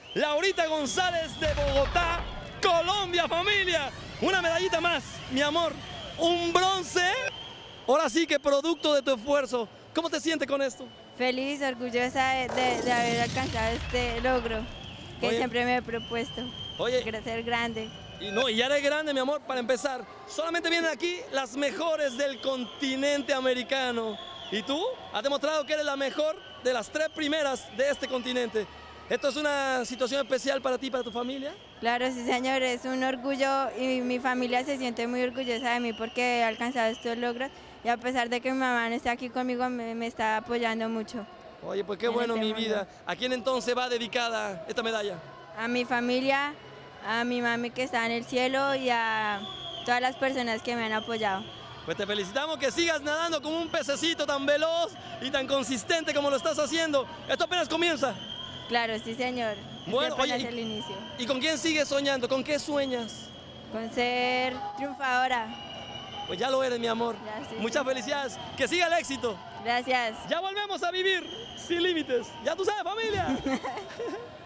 Laurita González de Bogotá, Colombia, familia. Una medallita más, mi amor. Un bronce. Ahora sí que producto de tu esfuerzo. ¿Cómo te sientes con esto? Feliz, orgullosa de haber alcanzado este logro que Oye. siempre me he propuesto. Oye. Ser grande. Y ya eres grande, mi amor, para empezar. Solamente vienen aquí las mejores del continente americano. Y tú has demostrado que eres la mejor de las 3 primeras de este continente. ¿Esto es una situación especial para ti y para tu familia? Claro, sí señor, es un orgullo y mi familia se siente muy orgullosa de mí porque he alcanzado estos logros y a pesar de que mi mamá no está aquí conmigo, me está apoyando mucho. Oye, pues qué bueno, mi vida. ¿A quién entonces va dedicada esta medalla? A mi familia, a mi mami que está en el cielo y a todas las personas que me han apoyado. Pues te felicitamos que sigas nadando como un pececito tan veloz y tan consistente como lo estás haciendo. Esto apenas comienza. Claro, sí señor. Bueno, oye, oye, el inicio. ¿Y con quién sigues soñando? ¿Con qué sueñas? Con ser triunfadora. Pues ya lo eres, mi amor. Ya, sí, Muchas felicidades. Que siga el éxito. Gracias. Ya volvemos a vivir sin límites. Ya tú sabes, familia.